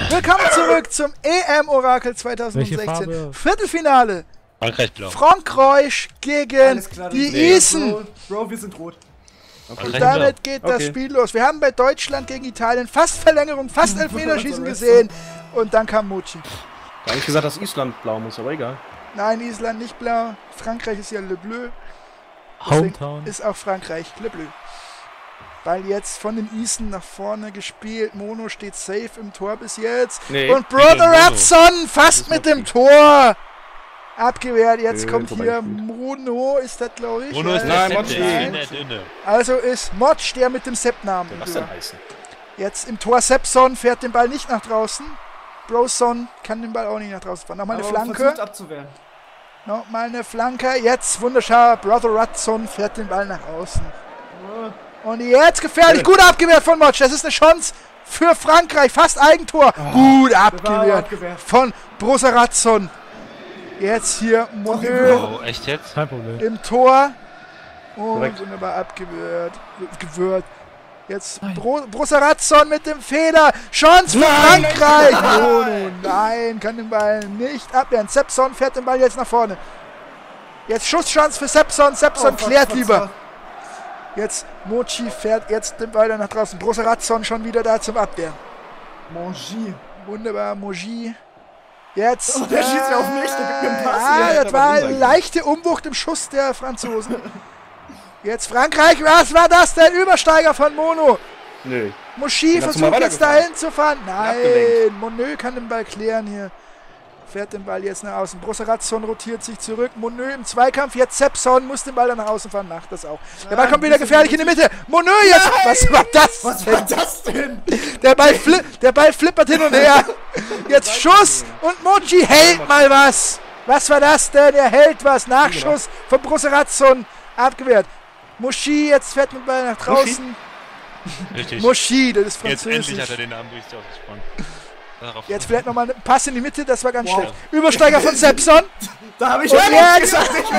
Willkommen zurück zum EM-Orakel 2016. Viertelfinale. Frankreich-Blau. Frankreich gegen die Isen. Bro, wir sind rot. Okay. Und damit geht das Spiel los. Wir haben bei Deutschland gegen Italien fast Verlängerung, fast Elfmeterschießen gesehen. Und dann kam Mochi. Da habe ich gesagt, dass Island blau muss, aber egal. Nein, Island nicht blau. Frankreich ist ja Le Bleu. Deswegen ist auch Frankreich Le Bleu. Weil jetzt von den Isen nach vorne gespielt. Mono steht safe im Tor bis jetzt. Nee, und Brother Ratson fast mit dem Tor. Abgewehrt. Jetzt kommt hier Mono, ist das glaube ich. Mono ist der Dünne. Also ist Motsch der mit dem Sepp-Namen. Was denn heißen? Jetzt im Tor Seppson fährt den Ball nicht nach draußen. Broson kann den Ball auch nicht nach draußen fahren. Nochmal eine Flanke. Abzuwehren. Nochmal eine Flanke. Jetzt wunderschön. Brother Ratson fährt den Ball nach außen. Und jetzt gefährlich. Gut abgewehrt von Motsch. Das ist eine Chance für Frankreich. Fast Eigentor. Gut abgewehrt von Brother Ratson. Jetzt hier Monö echt jetzt? Kein Problem. im Tor. Und wunderbar abgewehrt. Jetzt Brother Ratson mit dem Fehler. Chance für Frankreich. Mono, nein, kann den Ball nicht abwehren. Seppson fährt den Ball jetzt nach vorne. Jetzt Schusschance für Seppson. Seppson klärt lieber. Jetzt Mochi fährt jetzt den Ball nach draußen. Brother Ratson schon wieder da zum Abwehren. Mongi. Wunderbar, Mogi. Jetzt. Oh, der schießt ja auf mich, der gibt mir einen Pass. Das war eine leichte Umwucht im Schuss der Franzosen. Jetzt Frankreich, was war das denn? Übersteiger von Mono. Nö. Mochi versucht jetzt dahin zu fahren. Nein, Monö kann den Ball klären hier. Fährt den Ball jetzt nach außen. Brother Ratson rotiert sich zurück. Monö im Zweikampf. Jetzt Seppson muss den Ball dann nach außen fahren. Macht das auch. Der Ball kommt wieder gefährlich in die Mitte. Monö jetzt. Nein. Was war das? Was war das denn? Der Ball flippert hin und her. Jetzt Schuss. Und Mochi hält mal was. Was war das denn? Er hält was. Nachschuss von Brother Ratson. Abgewehrt. Mochi jetzt fährt den Ball nach draußen. Richtig. Mochi, das ist französisch. Jetzt endlich hat er den Namen richtig ausgesprochen. Jetzt vielleicht nochmal einen Pass in die Mitte, das war ganz schlecht. Übersteiger von Seppson. Da habe ich jetzt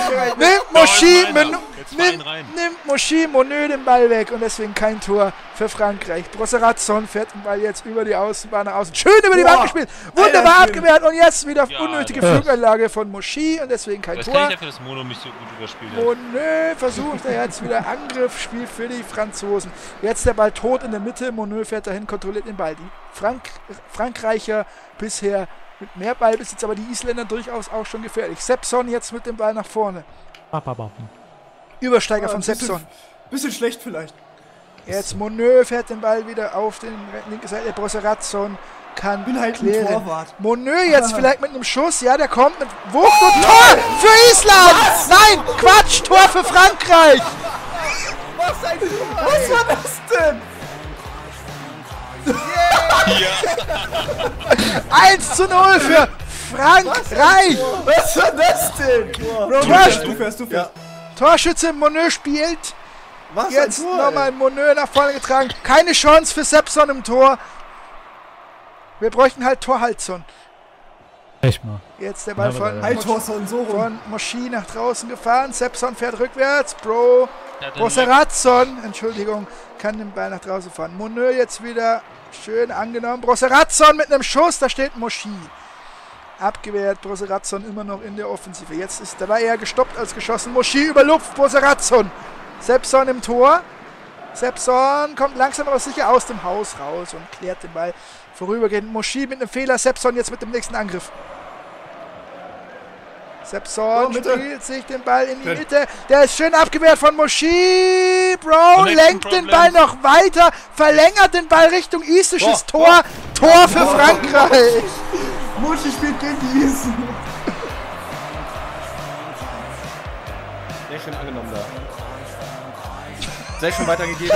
nimmt Mochi Monö den Ball weg und deswegen kein Tor für Frankreich. Brother Ratson fährt den Ball jetzt über die Außenbahn nach außen. Schön über die Bahn gespielt. Wunderbar abgewehrt und jetzt wieder unnötige Fluganlage von Mochi und deswegen kein Tor. Das kann ich dafür, dass Mono mich so gut überspielt hat. Monö versucht er jetzt wieder Angriffsspiel für die Franzosen. Jetzt der Ball tot in der Mitte. Monö fährt dahin, kontrolliert den Ball. Die Frankreicher bisher mit mehr Ballbesitz, aber die Isländer durchaus auch schon gefährlich. Seppson jetzt mit dem Ball nach vorne. Übersteiger von Seppson. Bisschen schlecht vielleicht. Jetzt Monö fährt den Ball wieder auf den linken Seite. Brother Ratson kann klären. Monö jetzt vielleicht mit einem Schuss. Ja, der kommt mit Wucht und Tor für Island. Was? Nein, Quatsch, Tor für Frankreich. Was war das denn? 1:0 für Frankreich! Was war das denn? Du fährst. Torschütze Monö spielt. Was jetzt nochmal Monö nach vorne getragen. Keine Chance für Seppson im Tor. Wir bräuchten halt Torhaltson. Echt mal. Jetzt der Ball von Mochi nach draußen gefahren. Seppson fährt rückwärts. Brother Ratson, Entschuldigung, kann den Ball nach draußen fahren. Monö jetzt wieder schön angenommen. Brother Ratson mit einem Schuss, da steht Mochi. Abgewehrt, Brother Ratson immer noch in der Offensive. Da war eher gestoppt als geschossen. Mochi überlupft Brother Ratson. Seppson im Tor. Seppson kommt langsam aber sicher aus dem Haus raus und klärt den Ball vorübergehend. Mochi mit einem Fehler. Seppson jetzt mit dem nächsten Angriff. Seppson spielt sich den Ball in die Mitte. Der ist schön abgewehrt von Mochi. Lenkt den Ball noch weiter. Verlängert den Ball Richtung isisches Tor. Tor für Frankreich. Mochi spielt gegen die Isen. Sehr schön angenommen da. Sehr schön weitergegeben.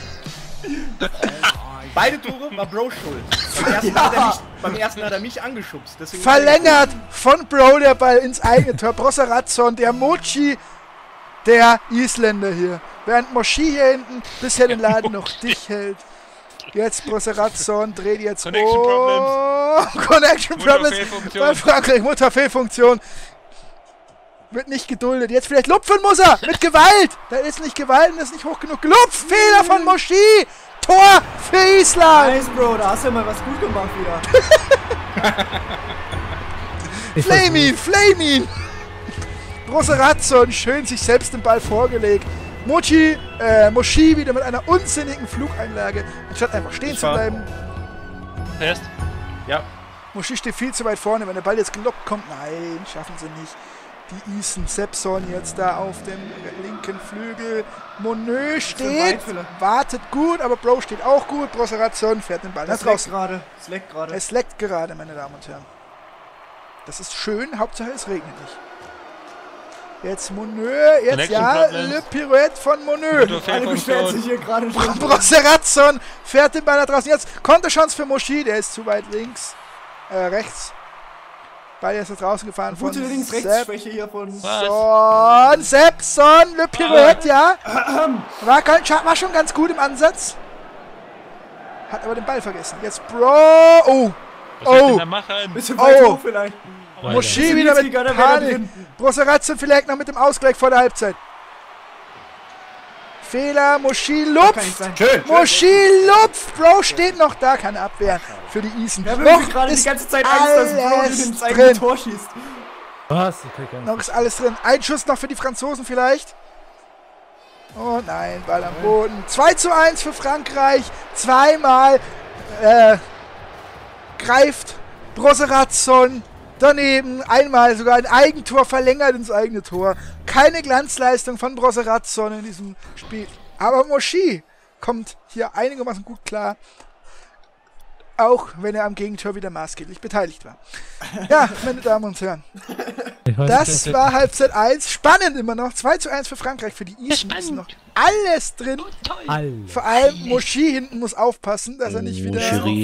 Beide Tore war Bro schuld. Beim ersten hat er mich angeschubst. Verlängert von Bro der Ball ins eigene Tor. Brother Ratson, der Mochi, der Isländer hier. Während Mochi hier hinten bisher den Laden noch dicht hält. Jetzt Brother Ratson dreht jetzt Connection Problems bei Frankreich. Mutterfehlfunktion. Wird nicht geduldet. Jetzt vielleicht lupfen muss er. Mit Gewalt. Da ist nicht Gewalt und ist nicht hoch genug. Gelupft. Fehler von Mochi. Tor für Island! Nice, Bro, da hast du ja mal was gut gemacht wieder. Flame ihn! Brosseratson schön sich selbst den Ball vorgelegt. Moshi wieder mit einer unsinnigen Flugeinlage, anstatt einfach stehen zu bleiben. Fest? Ja. Moshi steht viel zu weit vorne, wenn der Ball jetzt gelockt kommt. Nein, schaffen sie nicht. Die Isen Sepson jetzt da auf dem linken Flügel. Monö steht, wartet gut, aber Bro steht auch gut. Brosseratson fährt den Ball nach draußen. Es leckt gerade, meine Damen und Herren. Das ist schön, Hauptsache es regnet nicht. Jetzt Monö, jetzt ja, Le Pirouette von Monö. Alle beschweren sich hier gerade schon. Brosseratson fährt den Ball nach draußen. Jetzt Konterchance für Moshi, der ist zu weit rechts. Ball ist nach draußen gefahren von Links-Rechts-Schwäche hier von Sepson, Le Pirouette, ja. War schon ganz gut im Ansatz. Hat aber den Ball vergessen. Jetzt Bro. Was soll ich denn da machen? Bisschen weit hoch vielleicht. Moshi wieder mit Panik. Brosseratson vielleicht noch mit dem Ausgleich vor der Halbzeit. Fehler, Moshi lupft. Moshi lupft. Bro steht noch da, kann abwehren für die Isen. Ja, noch gerade die ganze Zeit Angst, dass Bro ins eigene Tor schießt. Was? Noch ist alles drin. Ein Schuss noch für die Franzosen vielleicht. Oh nein, Ball am Boden. 2:1 für Frankreich. Zweimal greift Brosseratson daneben. Einmal sogar ein Eigentor verlängert ins eigene Tor. Keine Glanzleistung von Brosseratson in diesem Spiel. Aber Moshi kommt hier einigermaßen gut klar. Auch wenn er am Gegentor wieder maßgeblich beteiligt war. Ja, meine Damen und Herren. Das war Halbzeit 1. Spannend immer noch. 2:1 für Frankreich. Für die Isen ist noch alles drin. Vor allem Moshi hinten muss aufpassen, dass er nicht wieder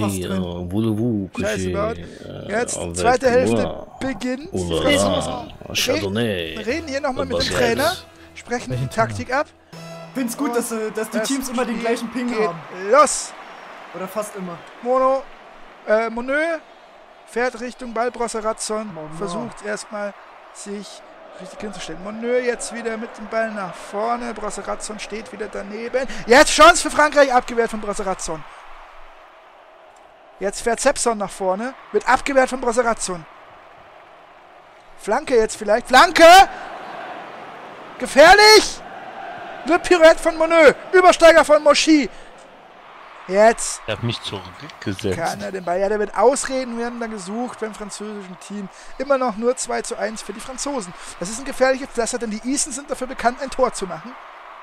Scheiße baut. Jetzt zweite Hälfte beginnt. Die Franzosen reden hier nochmal mit dem Trainer. Sprechen die Taktik ab. Ich finde es gut, dass die Teams immer den gleichen Ping haben. Los! Oder fast immer. Monö fährt Richtung Ball. Brosseratson versucht erstmal sich richtig hinzustellen. Monö jetzt wieder mit dem Ball nach vorne. Brosseratson steht wieder daneben. Jetzt Chance für Frankreich, abgewehrt von Brosseratson. Jetzt fährt Sepson nach vorne, wird abgewehrt von Brosseratson. Flanke jetzt vielleicht. Flanke! Gefährlich! Le Pirouette von Monö. Übersteiger von Moshi. Jetzt er hat mich zurückgesetzt. kann er den Ball. Ja, der wird Ausreden werden da gesucht beim französischen Team. Immer noch nur 2:1 für die Franzosen. Das ist ein gefährliches Pflaster, denn die Isen sind dafür bekannt, ein Tor zu machen.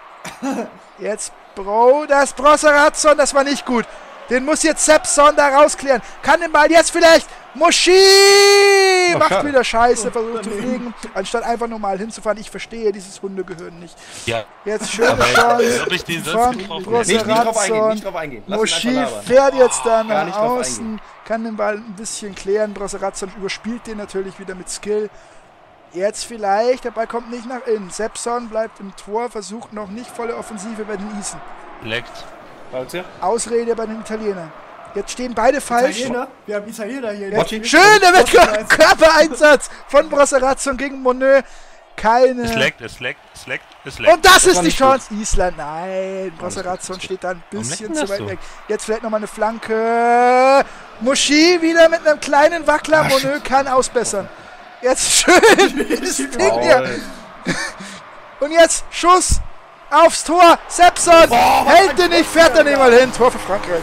Jetzt das Brosseratson, das war nicht gut. Den muss jetzt Sepson da rausklären. Kann den Ball jetzt vielleicht Moshi macht wieder Scheiße, versucht zu fliegen, anstatt einfach normal hinzufahren. Ich verstehe dieses Hundegehirn nicht. Ja. Jetzt schöne Chance von Brosseratson. Nicht drauf eingehen. Moshi fährt jetzt da nach außen, kann den Ball ein bisschen klären. Brosseratson überspielt den natürlich wieder mit Skill. Jetzt vielleicht, der Ball kommt nicht nach innen. Sepson bleibt im Tor, versucht noch nicht volle Offensive bei den Isen. Leckt. Ausrede bei den Italienern. Jetzt stehen beide falsch. Wir haben Italiener hier. Schöner Körpereinsatz von Brosseratson gegen Monö. Es leckt. Und das ist die Chance. Island, nein. Brosseratson steht da ein bisschen zu weit weg. Jetzt vielleicht nochmal eine Flanke. Moshi wieder mit einem kleinen Wackler. Monö kann ausbessern. Jetzt schön. Das Ding hier. Und jetzt Schuss aufs Tor. Sepson hält den nicht, fährt daneben mal hin. Tor für Frankreich.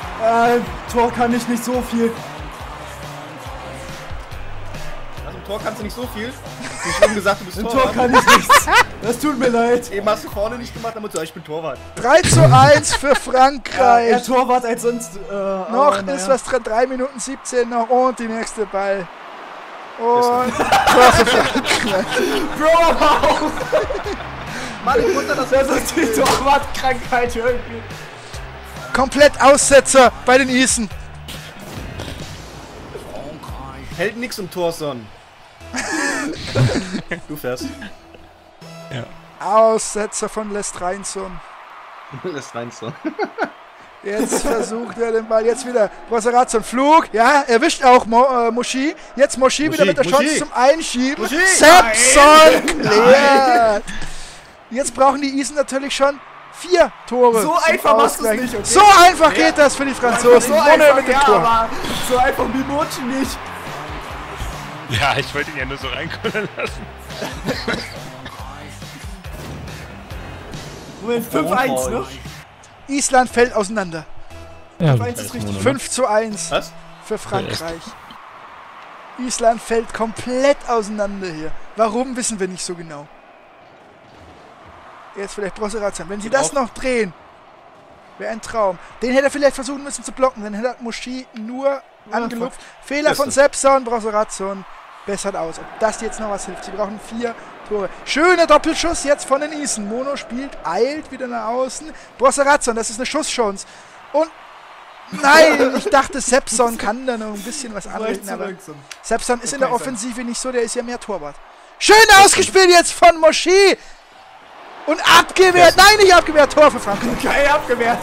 Tor kann ich nicht so viel. Also im Tor kannst du nicht so viel. Du hast schon gesagt, du bist Torwart. Tor kann ich nichts. Das tut mir leid. Eben hast du vorne nicht gemacht, damit ich bin Torwart. 3:1 für Frankreich. Der Torwart als sonst. Noch ist was dran. 3 Minuten 17 noch und die nächste Ball. Und Tor für Frankreich. Bro! Mann, das ist die Torwartkrankheit irgendwie. Komplett Aussetzer bei den Isen. Hält nix im Tor, Son. Du fährst. Ja. Aussetzer von Lestreinson. Jetzt versucht er den Ball. Jetzt wieder Brosseratson. Flug. Ja, erwischt auch Moshi. Jetzt Moshi wieder mit der Chance zum Einschieben. Sepson klärt. Jetzt brauchen die Isen natürlich schon 4 Tore. So einfach machst du es nicht, okay? So einfach geht das für die Franzosen. So Monö einfach, mit dem ja, Tor. aber so einfach wie Mochi nicht. Ja, ich wollte ihn ja nur so reinkommen lassen. Moment, 5-1, ne? Island fällt auseinander. Ja, 5-1 ist richtig. 5:1 Was? für Frankreich. Island fällt komplett auseinander hier. Warum, wissen wir nicht so genau. Jetzt vielleicht Brosseratsan. Wenn sie das noch drehen, wäre ein Traum. Den hätte er vielleicht versuchen müssen zu blocken. Dann hätte Moschi nur angelupft. Fehler von Sepson, Brosseratsan bessert aus. Ob das jetzt noch was hilft. Sie brauchen 4 Tore. Schöner Doppelschuss jetzt von den Isen. Mono spielt, eilt wieder nach außen. Brosseratsan, das ist eine Schusschance. Und nein, ich dachte, Sepson kann da noch ein bisschen was anrichten, aber Sepson ist in der Offensive nicht so, der ist ja mehr Torwart. Schön ausgespielt jetzt von Moschi! Und abgewehrt! Nein, nicht abgewehrt! Tor für Frankreich! Geil abgewehrt!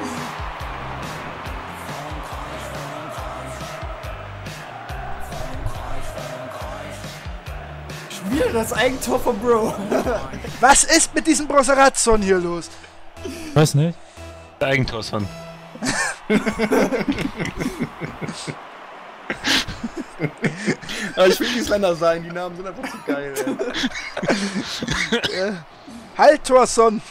Schon wieder das Eigentor von Bro. Was ist mit diesem Brosseratsan hier los? weiß nicht. Der Eigentorson. Aber ich will Isländer sein, die Namen sind einfach zu geil, ey. Haltorson!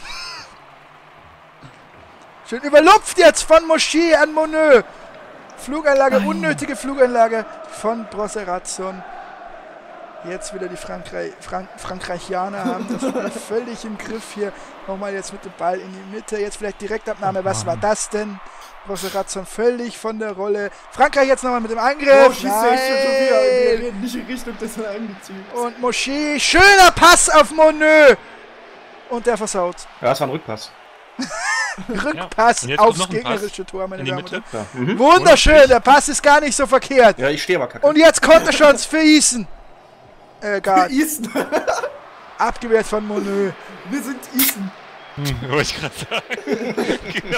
Schön überlupft jetzt von Moschi an Monö. Flugeinlage, unnötige Flugeinlage von Brosseratsan. Jetzt wieder die Frankreichianer haben das Spiel völlig im Griff hier. Nochmal jetzt mit dem Ball in die Mitte. Jetzt vielleicht Direktabnahme. Was war das denn? Brosseratsan völlig von der Rolle. Frankreich jetzt nochmal mit dem Angriff. Oh, schießt er echt schon wieder. Wir reden nicht in Richtung des Eingeziehens. Und Moschi. Schöner Pass auf Monö. Und der versaut. Ja, das war ein Rückpass. Rückpass Ja. aufs noch ein gegnerische Tor, meine In die Damen und Mitte. Herren. Ja. Mhm. Wunderschön, der Pass ist gar nicht so verkehrt. Ja, ich stehe aber kacke. Und jetzt Konterchance für Isen. Gar Isen. abgewehrt von Monö. Wir sind Isen. Wollte ich gerade sagen. Genau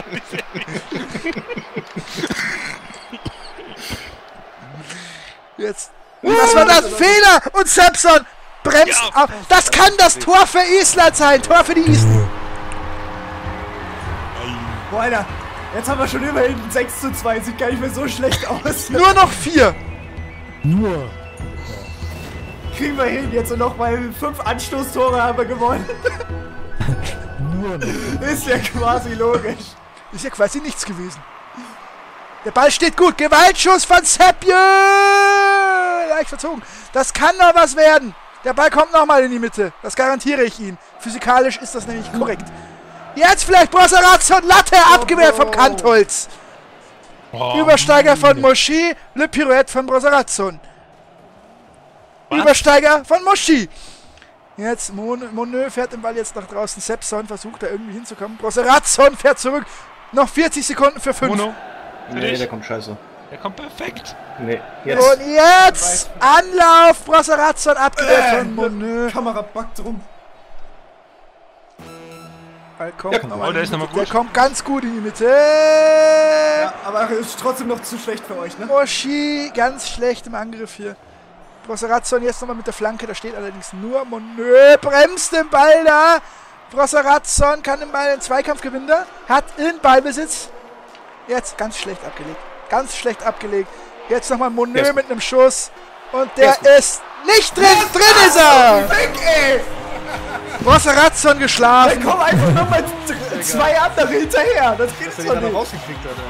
Jetzt. Was war das? Fehler! Und Sepson bremst Ja. auf. Das kann das Tor für Island sein. Tor für die Isen. Boah, Alter. Jetzt haben wir schon immerhin 6:2. Sieht gar nicht mehr so schlecht aus. Nur noch 4. Nur. Kriegen wir hin. Jetzt noch mal 5 Anstoßtore haben wir gewonnen. Nur noch. Ist ja quasi logisch. Ist ja quasi nichts gewesen. Der Ball steht gut. Gewaltschuss von Sepje. Leicht verzogen. Das kann noch was werden. Der Ball kommt nochmal in die Mitte. Das garantiere ich Ihnen. Physikalisch ist das nämlich korrekt. Jetzt vielleicht Brosseratsan. Latte abgewehrt vom Kantholz. Oh, Übersteiger von Moschi. Le Pirouette von Brosseratsan. Was? Übersteiger von Moschi. Jetzt Monö fährt den Ball jetzt nach draußen. Sepson versucht da irgendwie hinzukommen. Brosseratsan fährt zurück. Noch 40 Sekunden für 5. Mono. Nee, der kommt scheiße. Der kommt perfekt. Nee, jetzt. Und jetzt Anlauf. Brosseratsan abgewehrt von Monö. Kamera backt rum. Ball kommt Ja, komm, nochmal oh, in der die ist nochmal Mitte. Der gut. kommt ganz gut in die Mitte. Ja, aber ist trotzdem noch zu schlecht für euch, ne? Moschi ganz schlecht im Angriff hier. Brosseratsan jetzt nochmal mit der Flanke. Da steht allerdings nur Monö. Bremst den Ball da. Brosseratsan kann den Ball in Zweikampf gewinnen. Hat in Ballbesitz. Jetzt ganz schlecht abgelegt. Ganz schlecht abgelegt. Jetzt nochmal Monö Yes. mit einem Schuss. Und der ist nicht drin. Drin ist er. Weg, ey! Brosseratsan Dann geschlafen. kommen einfach nochmal 2 andere hinterher. Das geht Dass er doch die dann nicht. rausgekriegt hat,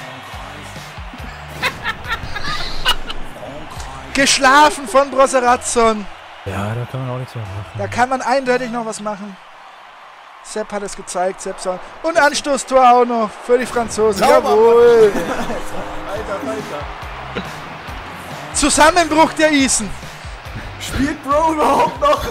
Geschlafen von Brosseratsan. Ja, da kann man auch nichts mehr machen. Da kann man eindeutig noch was machen. Sepp hat es gezeigt, Seppson. Und Anstoßtor auch noch für die Franzosen. Sauber, Jawohl. Alter. Zusammenbruch der Isen. Spielt Bro überhaupt noch?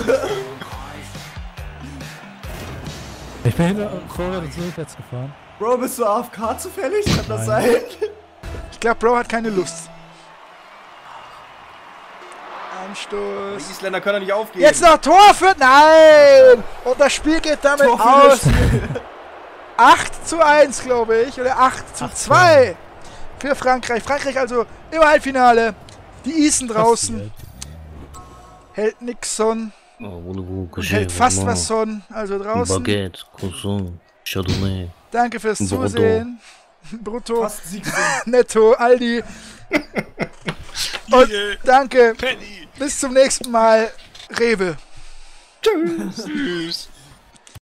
Ich bin hinter vorwärts und zurückwärts gefahren. Bro, bist du AFK zufällig? Kann das sein? Ich glaube, Bro hat keine Lust. Die Anstoß. Isländer können doch nicht aufgeben. Jetzt noch Tor für... Nein! Und das Spiel geht damit Tor für das aus. 8:1, glaube ich. Oder 8:2 für Frankreich. Frankreich also im Halbfinale. Die Isen draußen. Hält nix Son. Oh, Und hält fast was Son. Also draußen. Baguette, Croissant. Chardonnay. Danke fürs Bordeaux. Zusehen. Brutto, Fast Siegfried. Netto, Aldi. Und danke. Penny. Bis zum nächsten Mal. Rewe. Tschüss.